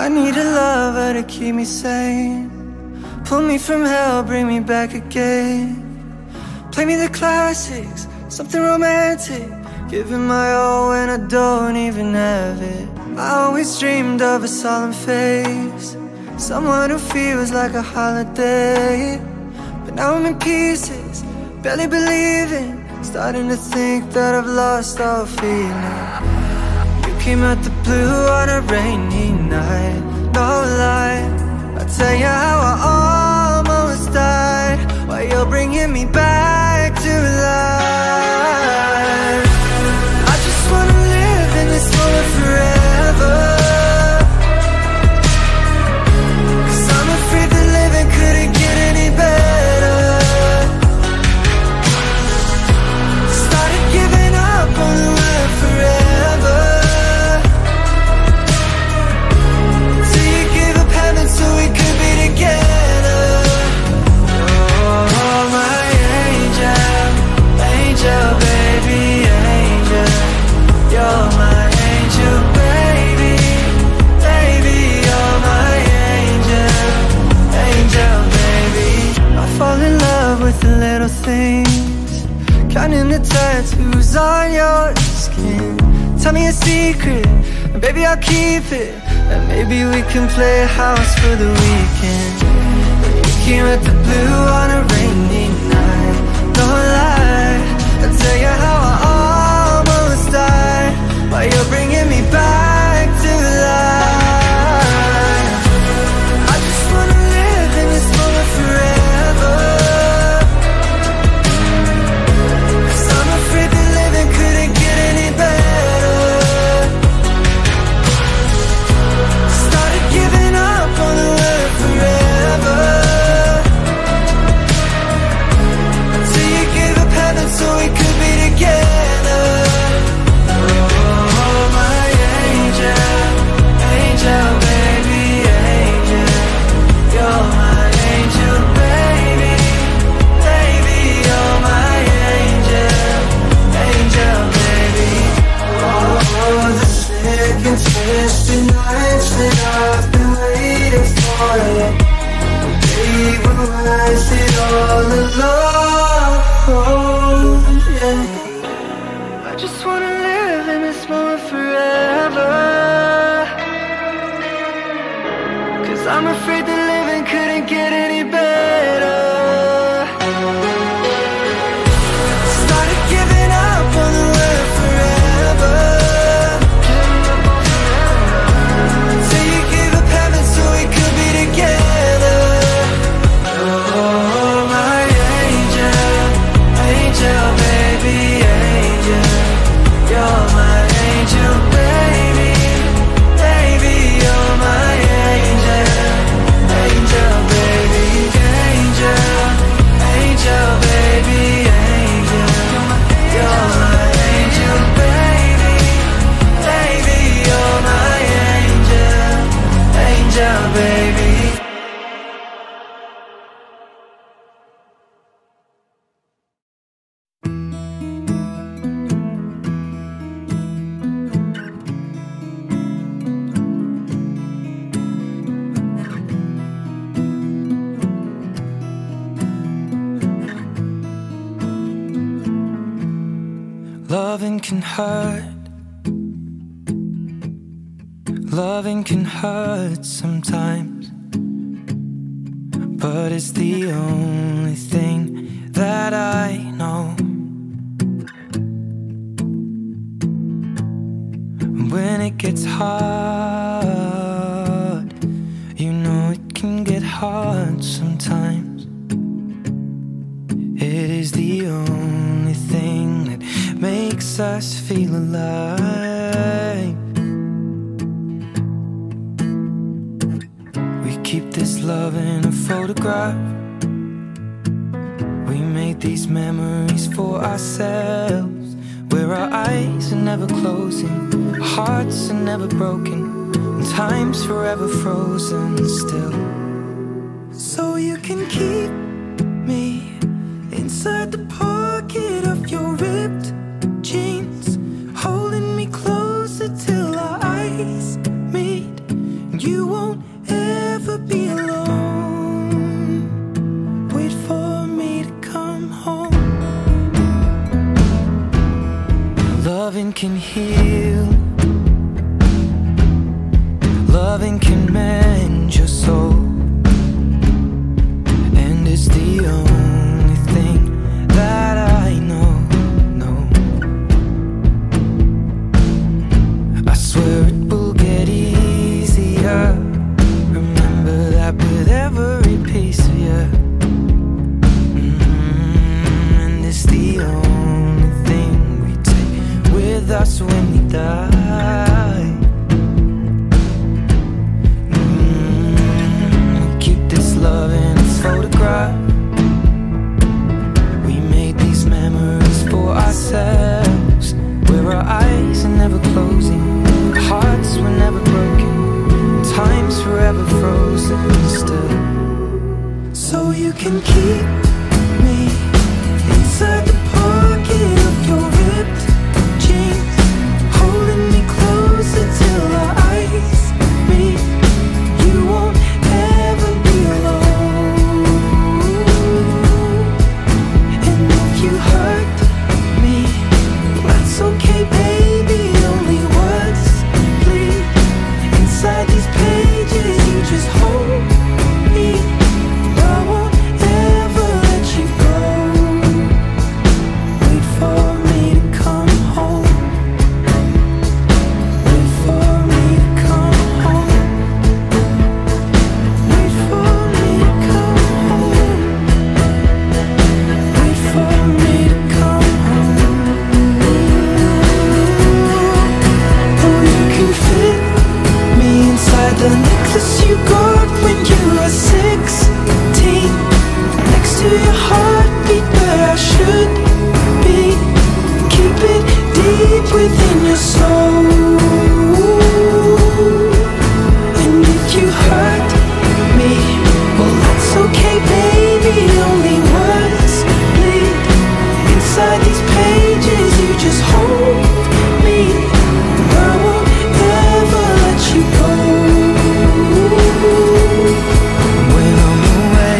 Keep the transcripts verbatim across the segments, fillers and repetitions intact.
I need a lover to keep me sane. Pull me from hell, bring me back again. Play me the classics, something romantic. Giving my all when I don't even have it. I always dreamed of a solemn face, someone who feels like a holiday. But now I'm in pieces, barely believing, starting to think that I've lost all feeling. You came out the blue on a rainy night, no lie. I'll tell you how I almost died, while you're bringing me back to life. I just wanna live in this moment forever, 'cause I'm afraid that living couldn't get any better. Started giving up on the word forever, till you gave up heaven so we could be together. Oh, my angel, angel, baby, angel. You're my angel, baby, baby. You're my angel, angel, baby. I fall in love with the little things, counting the tattoos on your skin. Tell me a secret, and baby I'll keep it, and maybe we can play house for the weekend. You came at the blue on a rainy night, no lie. I'll tell you how I almost died, while you're bringing me back to life. I just wanna live in this moment forever, 'cause I'm afraid that living couldn't get any better. Started giving up on the word forever, until you gave up heaven so we could be together. Oh, my angel, angel, baby, angel. You're my angel, baby, baby. You're my angel, angel, baby. Oh, the second twisted nights that I've been waiting for you. They will rise it all alone, yeah. I just wanna live in this moment forever, 'cause I'm afraid that living couldn't get any better. Started giving up on the word forever, till you gave up heaven so we could be together. Oh, my angel, angel, baby, angel. You're my angel, baby, baby. You're my angel, angel, baby, angel, angel, baby, angel. You're my angel, baby, baby. You're my angel, angel, baby. Loving can hurt, loving can hurt sometimes, but it's the only thing that I know. When it gets hard, you know it can get hard sometimes. It is the only thing that makes us feel alive. We keep this love in a photograph. We made these memories for ourselves, where our eyes are never closing, our hearts are never broken, and time's forever frozen still. So you can keep me inside the pocket of your ripped jeans, holding me closer till our eyes meet. You won't heal. Loving can mend your soul, and it's the only thing that I know, no. I swear it will get easier. Remember that with every piece of you. Mm-hmm. And it's the only thing we take with us when we die. Mm-hmm. We keep this love in its photograph. We made these memories for ourselves, where our eyes are never closing, hearts were never broken, time's forever frozen still. So you can keep me inside the pocket of your ripped jeans, holding me closer till our eyes meet. You won't ever be alone. And if you hurt me, that's okay, baby. Only words bleed inside these pages. You just hold me. I won't ever let you go. Wait for me to come home. Wait for me to come home. Wait for me to come home. Wait for me to come home. Oh, you can fit me inside the necklace you got when you were sixteen, next to your heartbeat where I should be. Keep it deep within your soul. And if you hurt me, well, that's okay, baby. Only words bleed inside these pages. You just hold me. I won't ever let you go. When I'm away,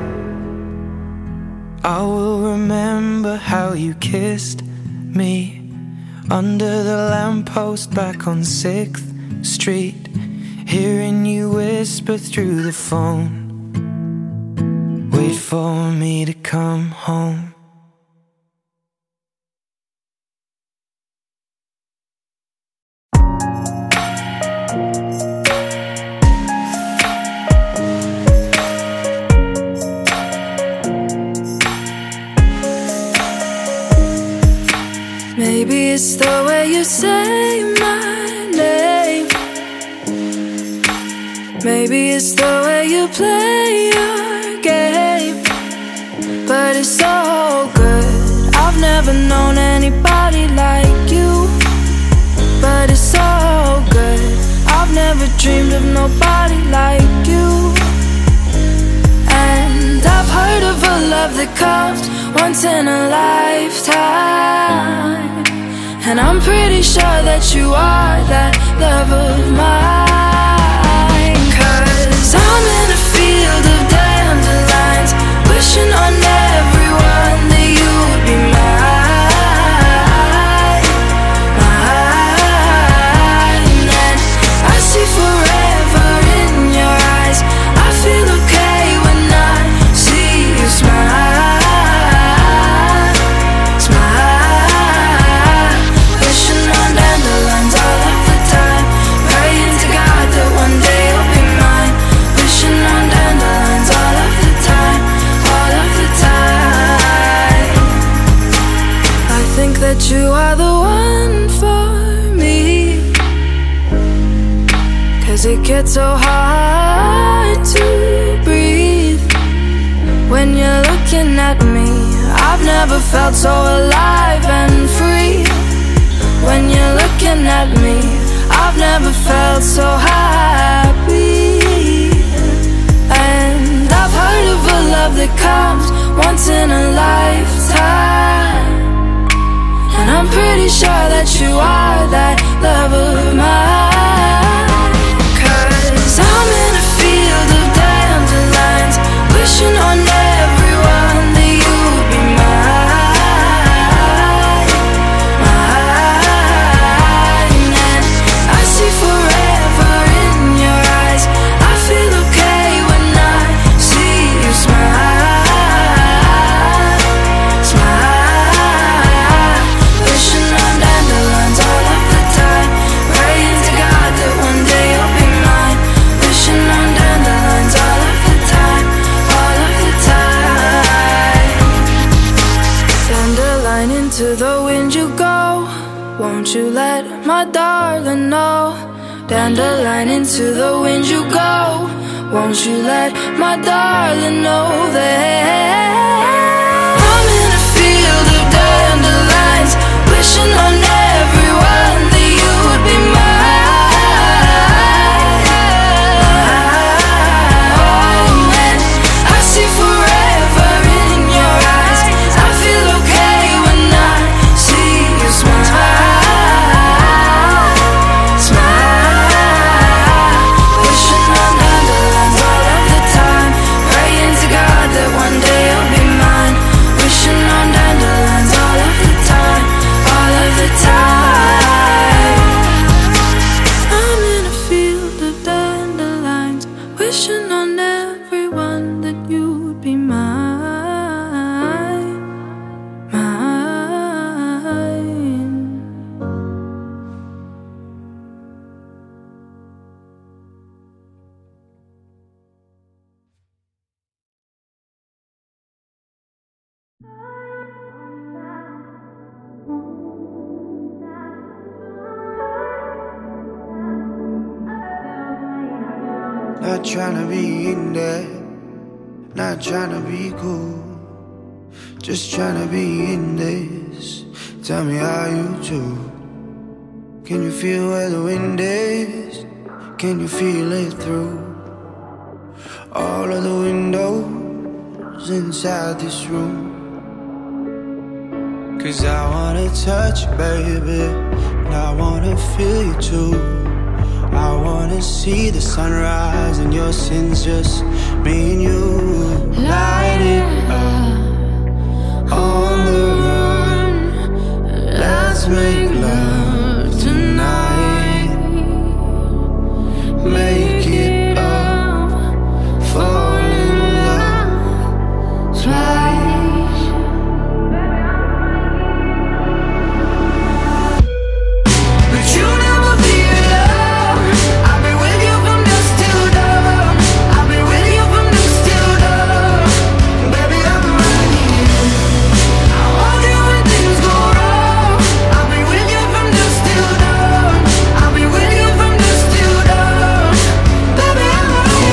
I will remember how you kissed me under the lamppost back on sixth street, hearing you whisper through the phone, wait for me to come home. Maybe it's the way you say my name. Maybe it's the way you play your game. But it's so good. I've never known anybody like you. But it's so good. I've never dreamed of nobody like you. And I've heard of a love that comes once in a lifetime, and I'm pretty sure that you are that love of mine. Cause I'm in a field of dandelions, wishing on everyone that you would be mine, mine. And I see forever in your eyes. I feel okay when I see you smile. That you are the one for me, cause it gets so hard to breathe when you're looking at me. I've never felt so alive and free. When you're looking at me, I've never felt so happy. And I've heard of a love that comes once in a lifetime, and I'm pretty sure that you are that love of mine. Cause I'm in a field of dandelions, wishing on everyone that you would be mine, mine. darling, no. Dandelion, into the wind you go. Won't you let my darling know that I'm in a field of dandelions, wishing on everyone that you would be mine. Oh, and I see forever in your eyes. I feel okay when I see you smile. Not tryna be in there, not tryna be cool, just tryna be in this. Tell me how you do. Can you feel where the wind is? Can you feel it through all of the windows inside this room? Cause I wanna touch you, baby, and I wanna feel you too. I wanna see the sunrise and your sins, just me and you. Light it up on the run. Let's make love tonight. Make it up, fall in love twice. But you never be alone. I'll be with you from dusk till dawn. I'll be with you from dusk till dawn. Baby, I'm right here. I'll hold you when things go wrong. I'll be with you from dusk till dawn. I'll be with you from dusk till dawn. Baby, I'm right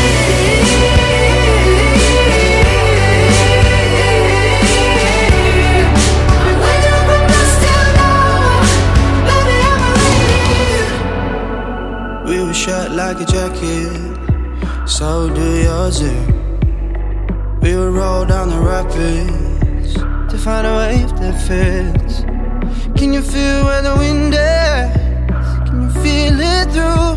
here. I'm with you from dusk till dawn. Baby, I'm right here. We were shut like a jacket, so do yours. Yeah. We would roll down the rapids to find a wave that fits. Can you feel where the wind is? Can you feel it through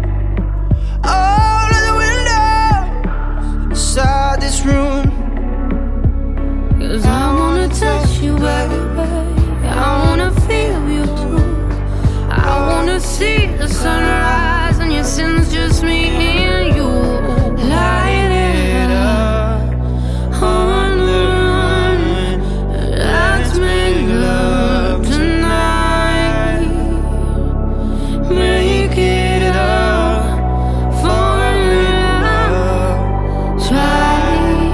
all of the windows inside this room? Cause I wanna touch you, baby. I wanna feel you too. I wanna see the sunrise and your sins, just me and you. Light it up on the run. Let's make love tonight. Make it up, fall in love twice.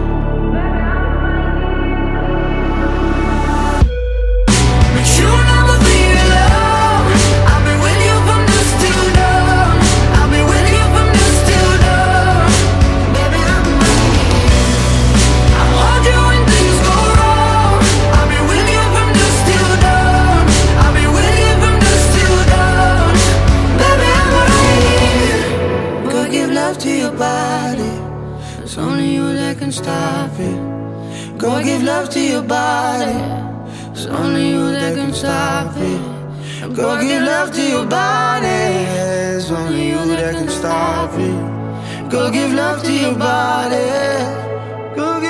But you never be alone. I'll be with you from dusk till dawn. I'll be with you from dusk till dawn. Baby, I'm right here. I'll hold you when things go wrong. I'll be with you from dusk till dawn. I'll be with you from dusk till dawn. Baby, I'm right here. Go give love to your body. It's only you that can stop it. Go give love to your body. It's only you that can stop it. Go give love to your body. It's only you that can stop it. Go give love to your body. Go give